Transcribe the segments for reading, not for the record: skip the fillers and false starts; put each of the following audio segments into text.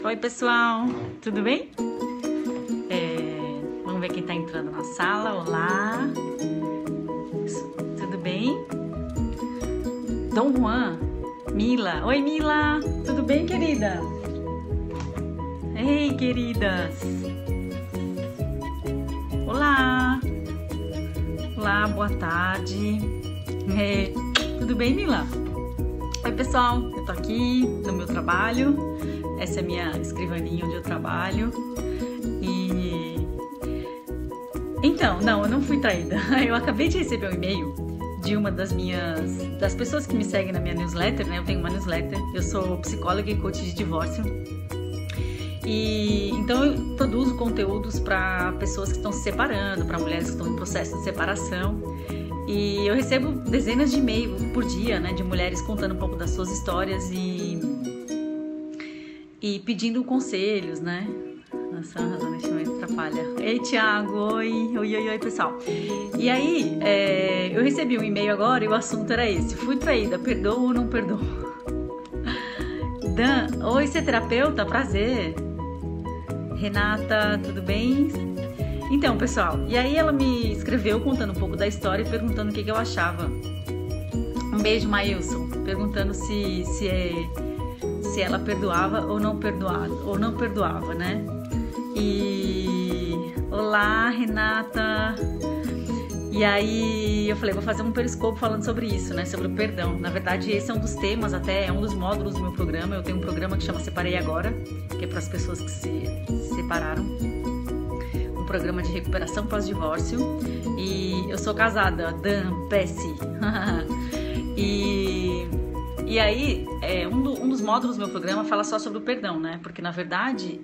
Oi, pessoal, tudo bem? Vamos ver quem tá entrando na sala. Olá, tudo bem? Dom Juan, Mila. Oi, Mila, tudo bem, querida? Ei, queridas. Olá. Olá, boa tarde. Tudo bem, Mila? Oi, pessoal, eu tô aqui no meu trabalho. Essa é a minha escrivaninha onde eu trabalho. Então, não, eu não fui traída. Eu acabei de receber um e-mail de uma das pessoas que me seguem na minha newsletter, né? Eu tenho uma newsletter, eu sou psicóloga e coach de divórcio. Então eu produzo conteúdos para pessoas que estão se separando, para mulheres que estão em processo de separação. E eu recebo dezenas de e-mails por dia, né, de mulheres contando um pouco das suas histórias e pedindo conselhos, né? Nossa, deixa eu ver, atrapalha. Ei, Thiago, oi, pessoal. E aí, eu recebi um e-mail agora e o assunto era esse: fui traída, perdoo ou não perdoo? Dan, oi, você é terapeuta? Prazer. Renata, tudo bem? Então, pessoal, e aí ela me escreveu contando um pouco da história e perguntando o que eu achava. Um beijo, Maílson, perguntando se ela perdoava ou não perdoava, né? E olá, Renata. E aí eu falei, vou fazer um periscopo falando sobre isso, né? Sobre o perdão. Na verdade, esse é um dos temas, até é um dos módulos do meu programa. Eu tenho um programa que chama Separei Agora, que é para as pessoas que se separaram. Um programa de recuperação pós-divórcio. E eu sou casada, Dan Pesce. E aí, um dos módulos do meu programa fala só sobre o perdão, né? Porque, na verdade,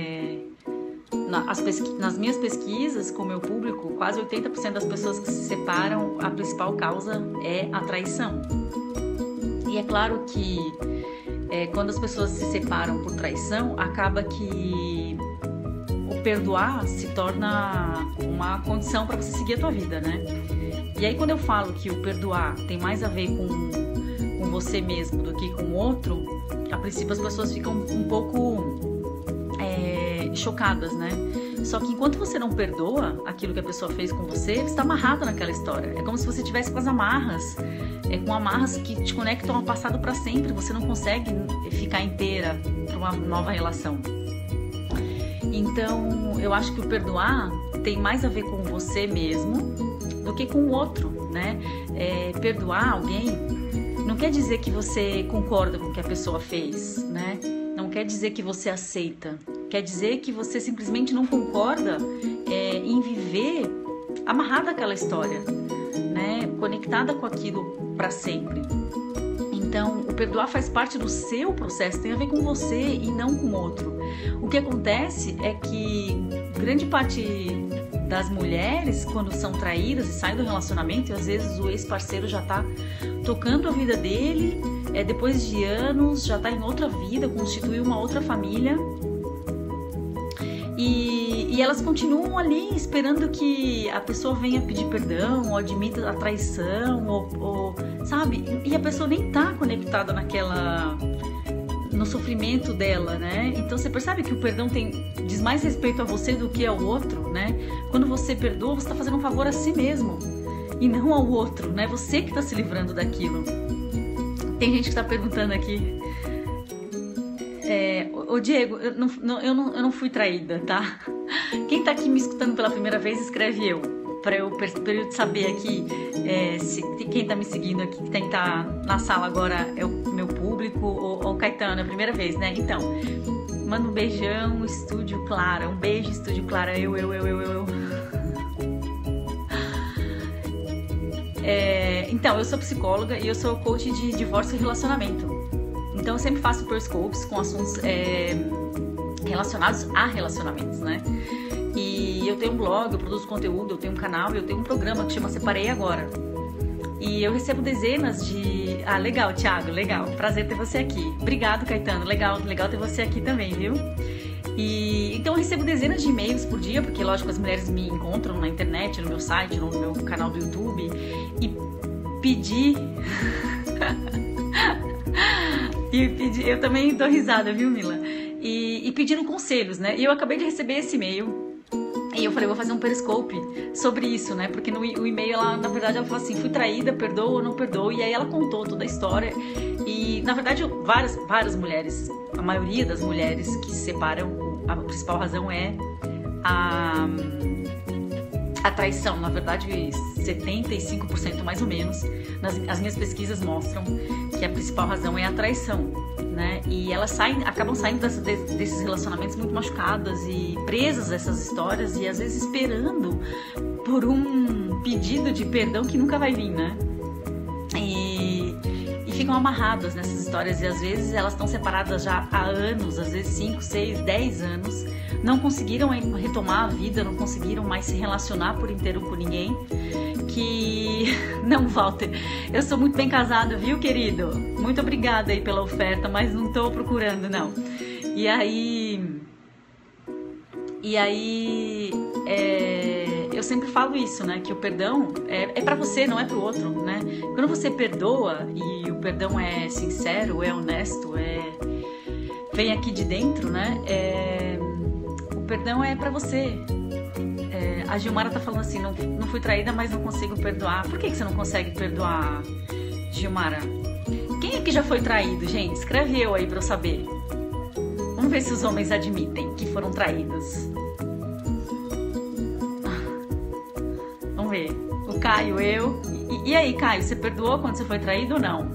nas minhas pesquisas com o meu público, quase 80% das pessoas que se separam, a principal causa é a traição. E é claro que quando as pessoas se separam por traição, acaba que o perdoar se torna uma condição para você seguir a tua vida, né? E aí, quando eu falo que o perdoar tem mais a ver com você mesmo do que com o outro, a princípio as pessoas ficam um pouco chocadas, né? Só que enquanto você não perdoa aquilo que a pessoa fez com você, você está amarrado naquela história. É como se você tivesse com as amarras, com amarras que te conectam ao passado para sempre. Você não consegue ficar inteira para uma nova relação. Então, eu acho que o perdoar tem mais a ver com você mesmo do que com o outro, né? Perdoar alguém não quer dizer que você concorda com o que a pessoa fez, né? Não quer dizer que você aceita. Quer dizer que você simplesmente não concorda em viver amarrada àquela história, né? Conectada com aquilo para sempre. Então, o perdoar faz parte do seu processo, tem a ver com você e não com o outro. O que acontece é que grande parte das mulheres, quando são traídas e saem do relacionamento, e às vezes o ex-parceiro já tá tocando a vida dele, depois de anos, já tá em outra vida, constituiu uma outra família, e elas continuam ali esperando que a pessoa venha pedir perdão, ou admita a traição, ou sabe? E a pessoa nem tá conectada no sofrimento dela, né? Então você percebe que o perdão diz mais respeito a você do que ao outro, né? Quando você perdoa, você está fazendo um favor a si mesmo e não ao outro, né? Você que está se livrando daquilo. Tem gente que está perguntando aqui, ô Diego, eu não fui traída, tá? Quem tá aqui me escutando pela primeira vez, escreve eu, para eu saber aqui se quem tá me seguindo aqui, quem tá na sala agora é o meu público ou o Caetano, é a primeira vez, né? Então, manda um beijão, Estúdio Clara, um beijo, Estúdio Clara, eu. Então, eu sou psicóloga e eu sou coach de divórcio e relacionamento. Então, eu sempre faço periscopes com assuntos relacionados a relacionamentos, né? E eu tenho um blog, eu produzo conteúdo, eu tenho um canal e eu tenho um programa que chama Separei Agora. E eu recebo dezenas de... Ah, legal, Thiago, legal. Prazer ter você aqui. Obrigado, Caetano. Legal ter você aqui também, viu? Então eu recebo dezenas de e-mails por dia, porque lógico as mulheres me encontram na internet, no meu site, no meu canal do YouTube, e pedir... eu também dou risada, viu, Mila? E e pedindo conselhos, né? E eu acabei de receber esse e-mail. E eu falei, vou fazer um periscope sobre isso, né? Porque no e-mail, ela, na verdade, ela falou assim, fui traída, perdoo ou não perdoo? E aí ela contou toda a história. E, na verdade, várias mulheres, a maioria das mulheres que se separam, a principal razão é a traição. Na verdade, 75% mais ou menos. As minhas pesquisas mostram que a principal razão é a traição, né? E elas acabam saindo desses relacionamentos muito machucadas e presas a essas histórias e às vezes esperando por um pedido de perdão que nunca vai vir, né? E ficam amarradas nessas histórias e às vezes elas estão separadas já há anos, às vezes 5, 6, 10 anos, não conseguiram retomar a vida, não conseguiram mais se relacionar por inteiro com ninguém. Não, Walter, eu sou muito bem casada, viu, querido? Muito obrigada aí pela oferta, mas não tô procurando, não. E aí eu sempre falo isso, né? Que o perdão é pra você, não é pro outro, né? Quando você perdoa e o perdão é sincero, é honesto, vem aqui de dentro, né? O perdão é pra você. A Gilmara tá falando assim, não fui traída, mas não consigo perdoar. Por que você não consegue perdoar, Gilmara? Quem é que já foi traído, gente? Escreve eu aí pra eu saber. Vamos ver se os homens admitem que foram traídos. Vamos ver. O Caio, eu. E aí, Caio, você perdoou quando você foi traído ou não?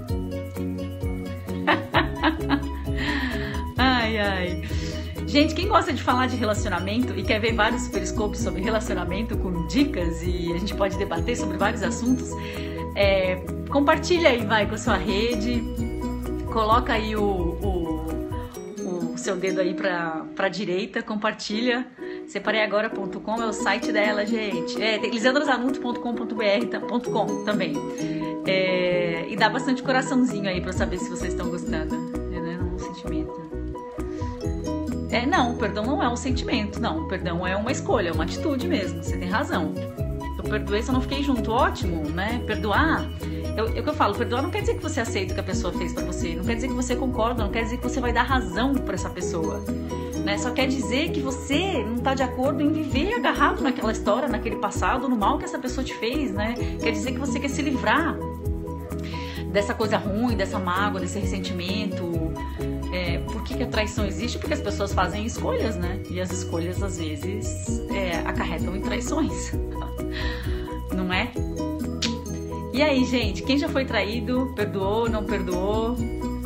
Ai, ai. Gente, quem gosta de falar de relacionamento e quer ver vários periscopes sobre relacionamento com dicas e a gente pode debater sobre vários assuntos, compartilha aí, vai, com a sua rede, coloca aí o seu dedo aí pra direita, compartilha. Separeiagora.com é o site dela, gente. Tem lisandrazanuto.com.br também. E dá bastante coraçãozinho aí pra saber se vocês estão gostando. Não é um sentimento. Não, o perdão não é um sentimento, não. O perdão é uma escolha, é uma atitude mesmo. Você tem razão. Eu perdoei, só não fiquei junto. Ótimo, né? Perdoar. É o que eu falo, perdoar não quer dizer que você aceita o que a pessoa fez pra você. Não quer dizer que você concorda, não quer dizer que você vai dar razão pra essa pessoa. Né? Só quer dizer que você não tá de acordo em viver agarrado naquela história, naquele passado, no mal que essa pessoa te fez, né? Quer dizer que você quer se livrar dessa coisa ruim, dessa mágoa, desse ressentimento. Por que a traição existe? Porque as pessoas fazem escolhas, né? E as escolhas, às vezes, acarretam em traições. Não é? E aí, gente? Quem já foi traído? Perdoou? Não perdoou?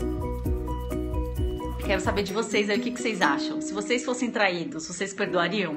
Quero saber de vocês aí, o que vocês acham? Se vocês fossem traídos, vocês perdoariam?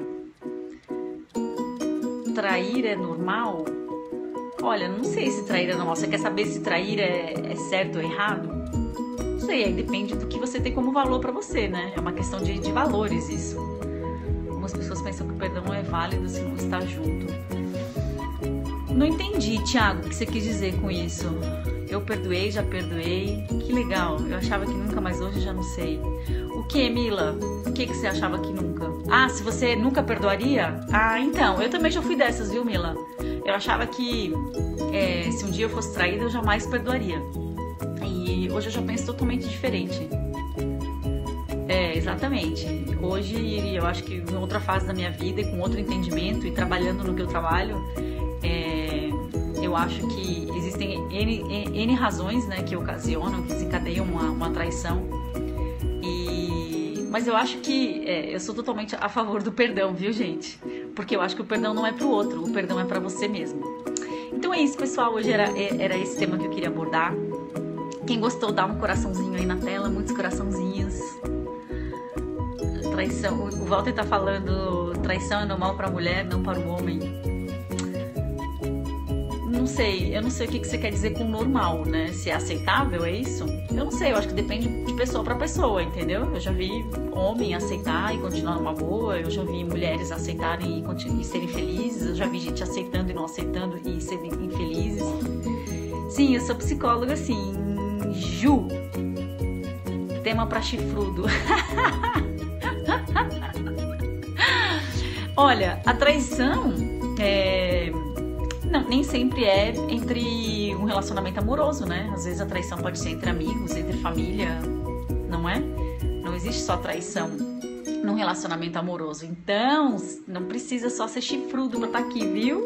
Trair é normal? Olha, não sei se trair é normal. Você quer saber se trair é certo ou errado? Não sei, aí depende do que você tem como valor pra você, né? É uma questão de valores isso. Algumas pessoas pensam que o perdão é válido se não está junto. Não entendi, Thiago, o que você quis dizer com isso. Eu perdoei, já perdoei. Que legal, eu achava que nunca, mas hoje já não sei. O que, Mila? O que você achava que nunca? Ah, se você nunca perdoaria? Ah, então, eu também já fui dessas, viu, Mila? Eu achava que se um dia eu fosse traída, eu jamais perdoaria. E hoje eu já penso totalmente diferente. Exatamente. Hoje eu acho que em outra fase da minha vida e com outro entendimento e trabalhando no que eu trabalho, eu acho que existem N razões, né, que ocasionam, que desencadeiam uma traição. Mas eu acho que eu sou totalmente a favor do perdão, viu, gente? Porque eu acho que o perdão não é pro outro, o perdão é pra você mesmo. Então é isso, pessoal. Hoje era esse tema que eu queria abordar. Quem gostou, dá um coraçãozinho aí na tela, muitos coraçãozinhos. Traição. O Walter tá falando, traição é normal pra mulher, não para o homem. Não sei, eu não sei o que você quer dizer com normal, né? Se é aceitável, é isso? Eu não sei, eu acho que depende de pessoa pra pessoa, entendeu? Eu já vi homem aceitar e continuar numa boa, eu já vi mulheres aceitarem e serem felizes, eu já vi gente aceitando e não aceitando e serem infelizes. Sim, eu sou psicóloga, sim. Ju. Tema pra chifrudo. Olha, a traição não, nem sempre é entre um relacionamento amoroso, né? Às vezes a traição pode ser entre amigos, entre família, não é? Não existe só traição. num relacionamento amoroso. Então, não precisa só ser chifrudo pra estar aqui, viu?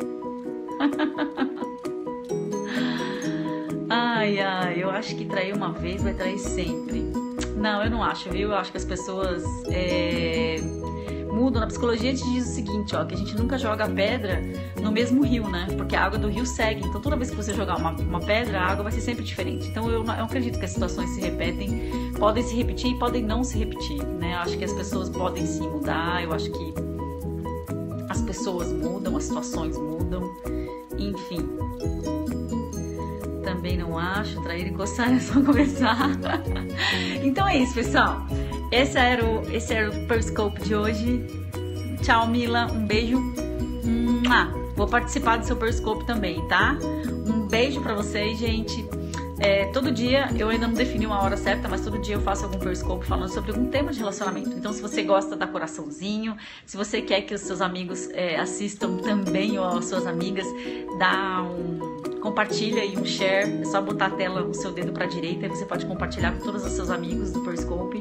Ai, eu acho que trair uma vez vai trair sempre. Não, eu não acho, viu? Eu acho que as pessoas mudam. Na psicologia a gente diz o seguinte, ó, que a gente nunca joga pedra no mesmo rio, né? Porque a água do rio segue. Então toda vez que você jogar uma pedra, a água vai ser sempre diferente. Então eu acredito que as situações se repetem, podem se repetir e podem não se repetir, né? Eu acho que as pessoas podem sim mudar, eu acho que as pessoas mudam, as situações mudam, enfim. Também não acho, trair e coçar é só começar. Então é isso, pessoal. Esse era o Periscope de hoje. Tchau, Mila. Um beijo. Vou participar do seu Periscope também, tá? Um beijo pra vocês, gente. Todo dia, eu ainda não defini uma hora certa, mas todo dia eu faço algum Periscope falando sobre algum tema de relacionamento. Então, se você gosta, dá coraçãozinho. Se você quer que os seus amigos assistam também, ou as suas amigas, dá compartilha e um share. É só botar a tela, o seu dedo pra direita, e você pode compartilhar com todos os seus amigos do Periscope.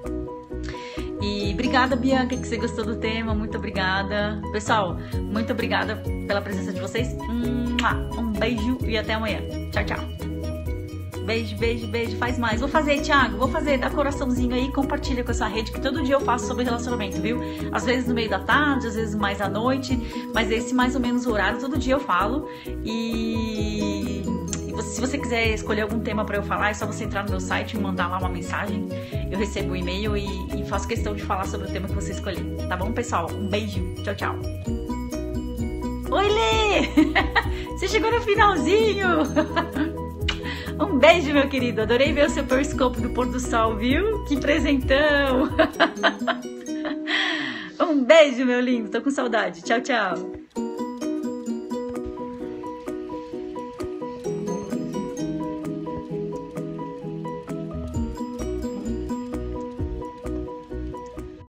E obrigada, Bianca, que você gostou do tema. Muito obrigada. Pessoal, muito obrigada pela presença de vocês. Um beijo e até amanhã. Tchau, tchau. Beijo, beijo, beijo. Faz mais. Vou fazer, Thiago. Vou fazer. Dá coraçãozinho aí. Compartilha com essa rede, que todo dia eu faço sobre relacionamento, viu? Às vezes no meio da tarde, às vezes mais à noite. Mas esse mais ou menos o horário, todo dia eu falo. E se você quiser escolher algum tema pra eu falar, é só você entrar no meu site e mandar lá uma mensagem. Eu recebo um e-mail e faço questão de falar sobre o tema que você escolher. Tá bom, pessoal? Um beijo. Tchau, tchau. Oi, Lê! Você chegou no finalzinho! Um beijo, meu querido. Adorei ver o seu Periscope do pôr do sol, viu? Que presentão! Um beijo, meu lindo. Tô com saudade. Tchau, tchau.